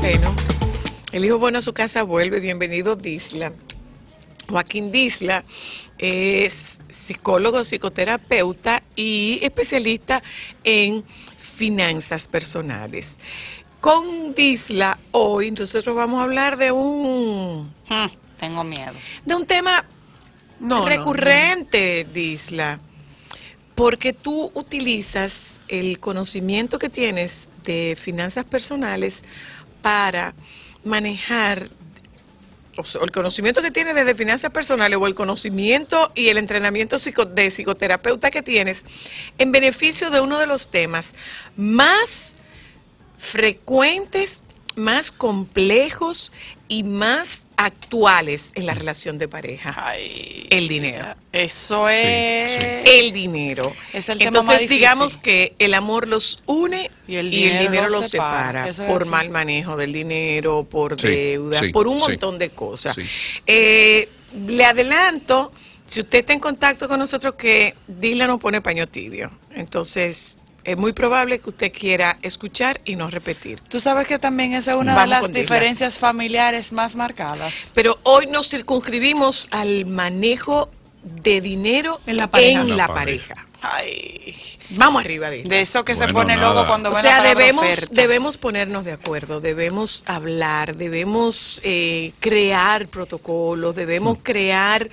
seno. El hijo bueno a su casa vuelve. Bienvenido, Disla. Joaquín Disla es psicólogo, psicoterapeuta y especialista en finanzas personales. Con Disla hoy nosotros vamos a hablar de tengo miedo. De un tema recurrente, Disla, porque tú utilizas el conocimiento que tienes de finanzas personales para manejar, o sea, el conocimiento que tienes de finanzas personales o el conocimiento y el entrenamiento de psicoterapeuta que tienes en beneficio de uno de los temas más frecuentes, más complejos y más actuales en la relación de pareja. Ay, el dinero. Eso es... Sí. El dinero. Es el tema Entonces, más difícil. digamos que el amor los une y el dinero los separa por mal manejo del dinero, por deuda, por un montón de cosas. Sí. Le adelanto, si usted está en contacto con nosotros, que Disla nos pone paño tibio. Entonces, es muy probable que usted quiera escuchar y no repetir. Tú sabes que también esa es una de las diferencias familiares más marcadas. Pero hoy nos circunscribimos al manejo de dinero en la pareja. Ay. Vamos arriba, Disla. De eso que se pone loco cuando ven la palabra oferta. Debemos ponernos de acuerdo, debemos hablar, debemos crear protocolos, debemos crear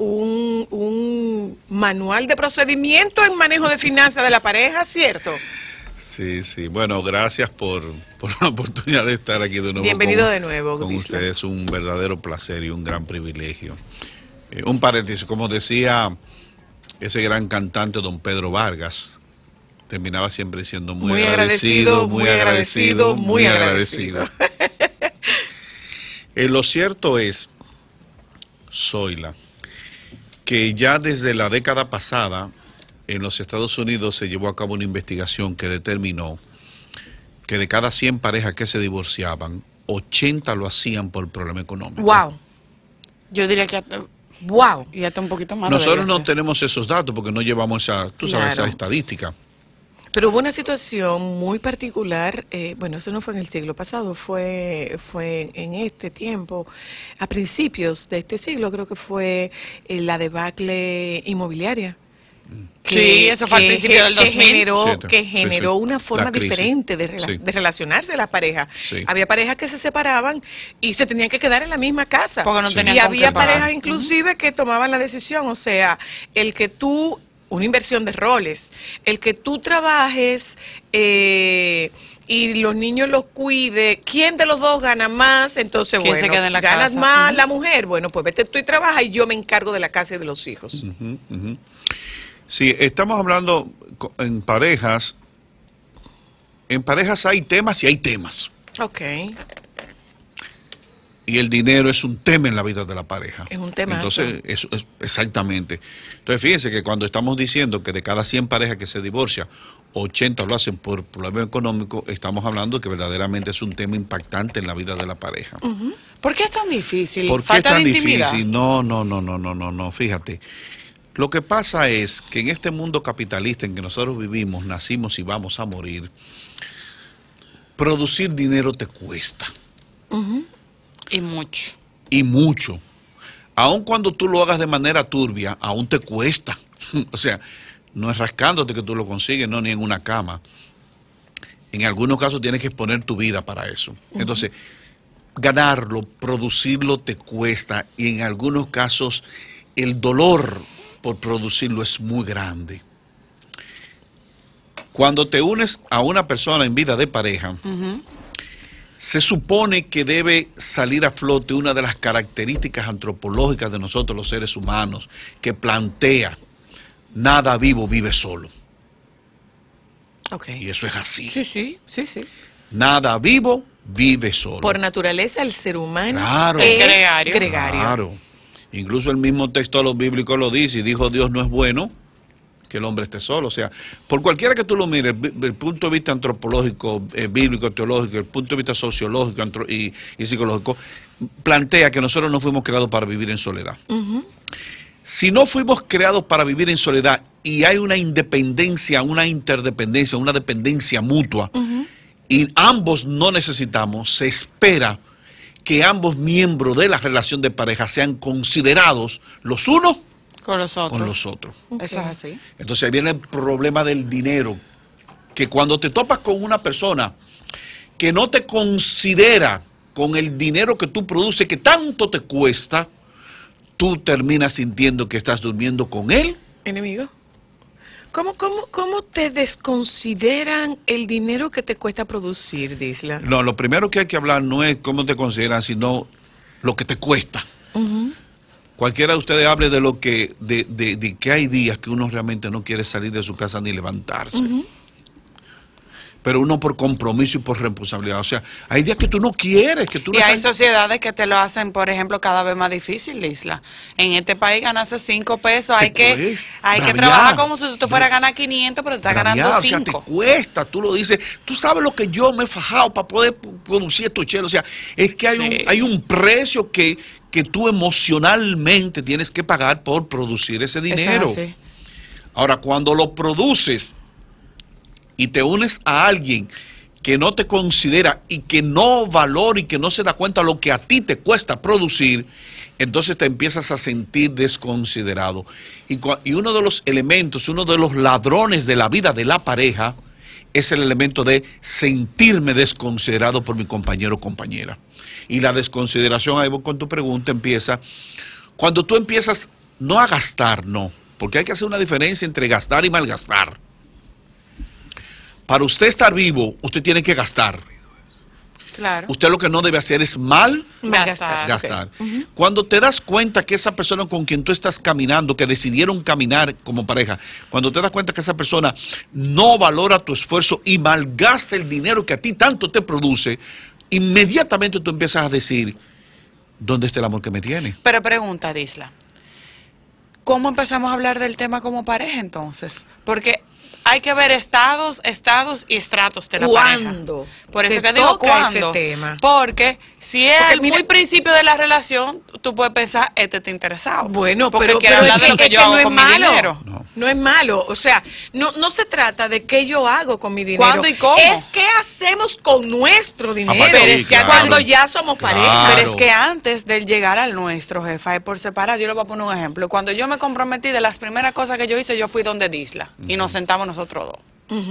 un manual de procedimiento en manejo de finanzas de la pareja, ¿cierto? Sí, sí. Bueno, gracias por la oportunidad de estar aquí de nuevo. Bienvenido de nuevo, con Disla. ustedes. Un verdadero placer y un gran privilegio. Un paréntesis, como decía ese gran cantante don Pedro Vargas, terminaba siempre diciendo muy agradecido. Lo cierto es, Zoila, que ya desde la década pasada en los Estados Unidos se llevó a cabo una investigación que determinó que de cada 100 parejas que se divorciaban, 80 lo hacían por problema económico. ¡Wow! Yo diría que... ¡Wow! Y hasta un poquito más. Nosotros no tenemos esos datos porque no llevamos esa estadística. Pero hubo una situación muy particular, bueno, eso no fue en el siglo pasado, fue en este tiempo, a principios de este siglo, creo que fue la debacle inmobiliaria. Sí, eso fue al principio del 2000. Que generó una forma diferente de relacionarse las parejas. Sí. Había parejas que se separaban y se tenían que quedar en la misma casa. Porque no tenían y había parejas inclusive que tomaban la decisión, o sea, una inversión de roles, el que tú trabajes y los niños los cuide, ¿quién de los dos gana más? Entonces, bueno, se queda en la ganas casa? Más la mujer, bueno, pues vete tú y trabaja y yo me encargo de la casa y de los hijos. Sí, estamos hablando en parejas. En parejas hay temas y hay temas. Ok. Y el dinero es un tema en la vida de la pareja. Es un tema. Entonces, eso es exactamente. Entonces, fíjense que cuando estamos diciendo que de cada 100 parejas que se divorcian, 80 lo hacen por problema económico, estamos hablando que verdaderamente es un tema impactante en la vida de la pareja. ¿Por qué es tan difícil? ¿Por qué es tan difícil? No, fíjate. Lo que pasa es que en este mundo capitalista en que nosotros vivimos, nacimos y vamos a morir, producir dinero te cuesta. Y mucho. Y mucho. Aun cuando tú lo hagas de manera turbia, aún te cuesta. O sea, no es rascándote que tú lo consigues, no, ni en una cama. En algunos casos tienes que exponer tu vida para eso. Entonces, ganarlo, producirlo te cuesta y en algunos casos el dolor por producirlo es muy grande. Cuando te unes a una persona en vida de pareja, se supone que debe salir a flote una de las características antropológicas de nosotros los seres humanos, que plantea, nada vivo vive solo. Okay. Y eso es así. Sí. Nada vivo vive solo. Por naturaleza el ser humano es gregario. Claro. Incluso el mismo texto de los bíblicos lo dice, y dijo Dios no es bueno que el hombre esté solo. O sea, por cualquiera que tú lo mires, el punto de vista antropológico, bíblico, teológico, el punto de vista sociológico y psicológico, plantea que nosotros no fuimos creados para vivir en soledad. Si no fuimos creados para vivir en soledad y hay una independencia, una interdependencia, una dependencia mutua, y ambos no necesitamos, se espera que ambos miembros de la relación de pareja sean considerados los unos con los otros. con los otros. Okay. Eso es así. Entonces ahí viene el problema del dinero, que cuando te topas con una persona que no te considera con el dinero que tú produces, que tanto te cuesta, tú terminas sintiendo que estás durmiendo con él. Enemigo. ¿Cómo te desconsideran el dinero que te cuesta producir, Disla? No, lo primero que hay que hablar no es cómo te consideran, sino lo que te cuesta. Cualquiera de ustedes hable de lo que, de que hay días que uno realmente no quiere salir de su casa ni levantarse. Pero uno por compromiso y por responsabilidad. O sea, hay días que tú no quieres, que tú no Y hay estás... sociedades que te lo hacen, por ejemplo, cada vez más difícil, Isla. En este país ganarse 5 pesos, hay que trabajar como si tú fueras a ganar 500, pero te estás ganando 5. O sea, te cuesta, tú lo dices. Tú sabes lo que yo me he fajado para poder producir estos chelos. O sea, es que hay un precio que tú emocionalmente tienes que pagar por producir ese dinero. Eso es así. Ahora, cuando lo produces y te unes a alguien que no te considera y que no valora y que no se da cuenta lo que a ti te cuesta producir, entonces te empiezas a sentir desconsiderado. Y uno de los elementos, uno de los ladrones de la vida de la pareja es el elemento de sentirme desconsiderado por mi compañero o compañera. Y la desconsideración, ahí voy con tu pregunta, empieza cuando tú empiezas no a gastar, no, porque hay que hacer una diferencia entre gastar y malgastar. Para usted estar vivo, usted tiene que gastar. Claro. Usted lo que no debe hacer es gastar. Okay. Cuando te das cuenta que esa persona con quien tú estás caminando, que decidieron caminar como pareja, cuando te das cuenta que esa persona no valora tu esfuerzo y malgasta el dinero que a ti tanto te produce, inmediatamente tú empiezas a decir, ¿dónde está el amor que me tiene? Pero pregunta, Disla, ¿cómo empezamos a hablar del tema como pareja entonces? Porque hay que ver estados y estratos de la pareja. ¿Cuándo? Por eso se que digo toca cuándo. ese tema? Porque si es Porque al mira, muy principio de la relación, tú puedes pensar, este está interesado. Bueno, porque pero quiere hablar de lo que es yo hago no con es mi malo. dinero. No es malo. O sea, no se trata de qué yo hago con mi dinero. ¿Cuándo y cómo? Es qué hacemos con nuestro dinero. Aparte, Pero es que cuando ya somos pareja. Claro. Pero es que antes de llegar al nuestro, jefa, es por separado. Yo le voy a poner un ejemplo. Cuando yo me comprometí, de las primeras cosas que yo hice, yo fui donde Disla. Y nos sentamos nosotros dos.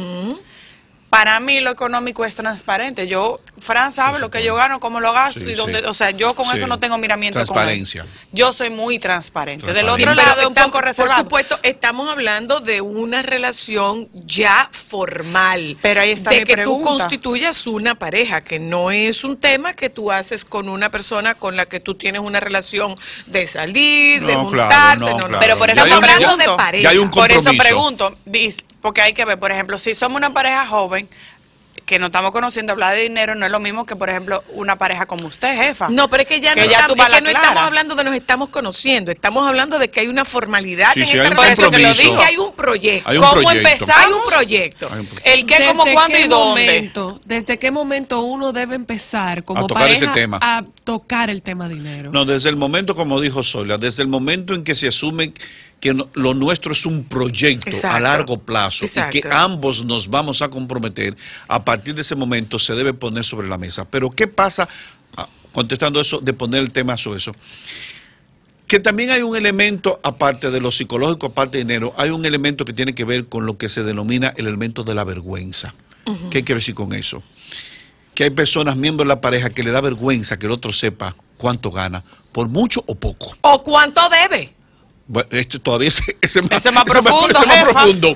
Para mí lo económico es transparente. Fran sabe lo que yo gano, cómo lo gasto y dónde, o sea, yo con eso no tengo miramiento Transparencia. con él. Yo soy muy transparente. Del otro Transparencia. lado es un poco reservado. Por supuesto, estamos hablando de una relación ya formal. Pero ahí está de mi que pregunta. tú constituyas una pareja, que no es un tema que tú haces con una persona con la que tú tienes una relación de salir, de juntarse. claro. Pero por eso estamos hablando pregunto, de pareja. ya hay un por eso compromiso. pregunto, porque hay que ver, por ejemplo, si somos una pareja joven que nos estamos conociendo, hablar de dinero no es lo mismo que, por ejemplo, una pareja como usted, jefa. No, pero es que ya Que no, ya estamos, tú vas es que a no la estamos clara. hablando de nos estamos conociendo, estamos hablando de que hay una formalidad Sí, en sí, esta hay un relación. Por eso que lo compromiso. digo. Y hay un proyecto. Hay un ¿Cómo proyecto. empezamos? Hay un proyecto. Hay un proyecto. El qué, cómo, cuándo y dónde. ¿Desde qué momento uno debe empezar como A tocar ese pareja tema. a tocar el tema dinero? No, desde el momento, como dijo Zoila, desde el momento en que se asume que lo nuestro es un proyecto Exacto. a largo plazo Exacto. y que ambos nos vamos a comprometer, a partir de ese momento se debe poner sobre la mesa. Pero ¿qué pasa, contestando eso, de poner el tema sobre eso? Que también hay un elemento, aparte de lo psicológico, aparte de dinero, hay un elemento que tiene que ver con lo que se denomina el elemento de la vergüenza. ¿Qué quiero decir con eso? Que hay personas, miembros de la pareja, que le da vergüenza que el otro sepa cuánto gana, por mucho o poco. ¿O cuánto debe? Bueno, esto todavía ese Ese más profundo, jefa. profundo.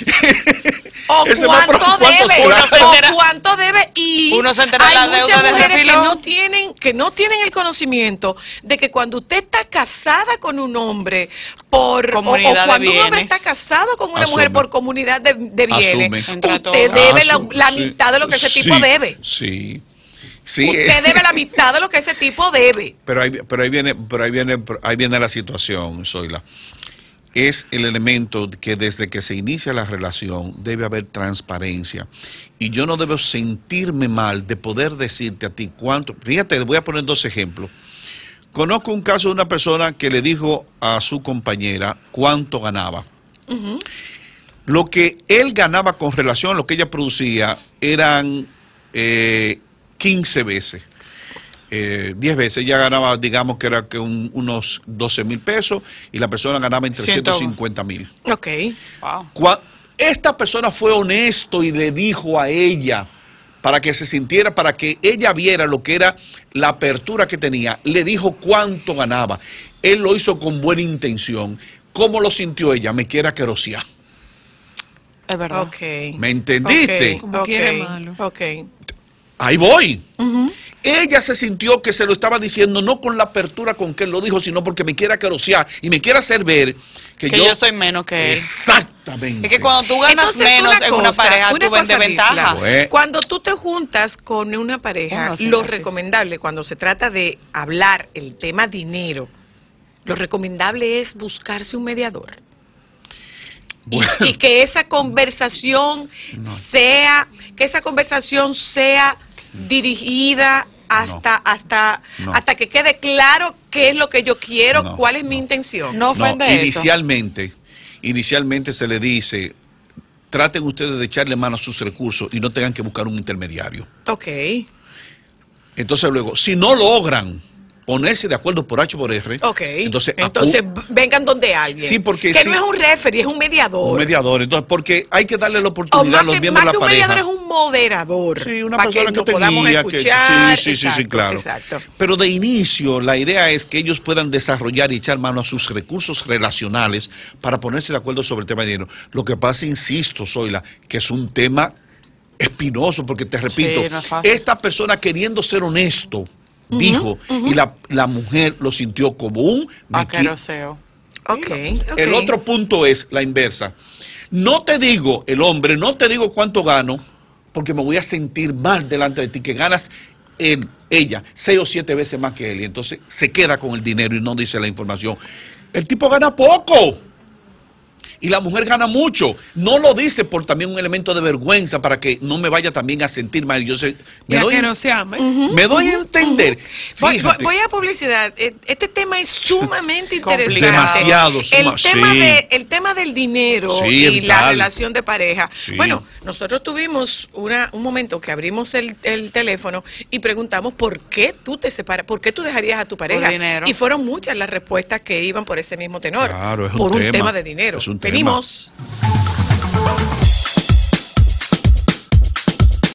¿O Ese más cuánto ¿cuántos debe? clases? ¿O cuánto debe? Y Uno se entera de la hay deuda muchas de mujeres refilón. que no tienen el conocimiento de que cuando usted está casada con un hombre o Comunidad de cuando un hombre bienes. está casado con una Asume. mujer por comunidad de bienes, Asume. Entra usted todo. debe la Sí, mitad de lo que ese tipo sí, debe. Sí. Sí, Usted debe la mitad de lo que ese tipo debe. pero ahí viene la situación, Zoila. Es el elemento que desde que se inicia la relación debe haber transparencia. Y yo no debo sentirme mal de poder decirte a ti cuánto. Fíjate, le voy a poner 2 ejemplos. Conozco un caso de una persona que le dijo a su compañera cuánto ganaba. Lo que él ganaba con relación a lo que ella producía eran 15 veces. 10 veces. Ella ganaba, digamos que era que unos 12,000 pesos y la persona ganaba entre 150,000. Ok. Wow. Esta persona fue honesto y le dijo a ella, para que se sintiera, para que ella viera lo que era la apertura que tenía, le dijo cuánto ganaba. Él lo hizo con buena intención. ¿Cómo lo sintió ella? Me quiere querosear. Es verdad. Ok. ¿Me entendiste? Como quiere malo. Ok. Ahí voy. Ella se sintió que se lo estaba diciendo no con la apertura con que él lo dijo, sino porque me quiere querosear y me quiere hacer ver que yo soy menos que él. Exactamente. Es que cuando tú ganas Entonces, menos en una pareja, tú ves de ventaja. Isla, Pues, cuando tú te juntas con una pareja, Uno sí, lo así. recomendable cuando se trata de hablar el tema dinero, lo recomendable es buscarse un mediador. Bueno. Y que esa conversación sea dirigida hasta que quede claro qué es lo que yo quiero, cuál es mi intención. No ofende eso. Inicialmente se le dice, traten ustedes de echarle mano a sus recursos y no tengan que buscar un intermediario. Ok. Entonces luego, si no logran ponerse de acuerdo por H por R, Ok. entonces vengan donde alguien. Sí, porque que sí. no es un referee, es un mediador. un mediador. Entonces, porque hay que darle la O oportunidad a más los que, miembros de la un pareja. mediador es un moderador. Sí, una para persona que nos te podamos guía, escuchar. sí, Exacto, claro. Exacto. Pero de inicio, la idea es que ellos puedan desarrollar y echar mano a sus recursos relacionales para ponerse de acuerdo sobre el tema de dinero. Lo que pasa, insisto, Zoila, que es un tema espinoso, porque te repito, Sí, no es fácil. esta persona queriendo ser honesto, dijo, y la mujer lo sintió como un Aqueroseo. Ok. El otro punto es la inversa. No te digo, el hombre, no te digo cuánto gano, porque me voy a sentir mal delante de ti, que ganas ella 6 o 7 veces más que él, y entonces se queda con el dinero y no dice la información. El tipo gana poco y la mujer gana mucho. No lo dice por también un elemento de vergüenza para que no me vaya también a sentir mal. Yo sé, me doy a entender. Fíjate. Voy a publicidad. Este tema es sumamente interesante. Demasiado. El tema del dinero Sí, y es la vital. relación de pareja. Sí. Bueno, nosotros tuvimos un momento que abrimos el teléfono y preguntamos por qué tú te separas, por qué tú dejarías a tu pareja. dinero. Y fueron muchas las respuestas que iban por ese mismo tenor. Claro, es un por un tema. tema de dinero. Es un tema. Venimos.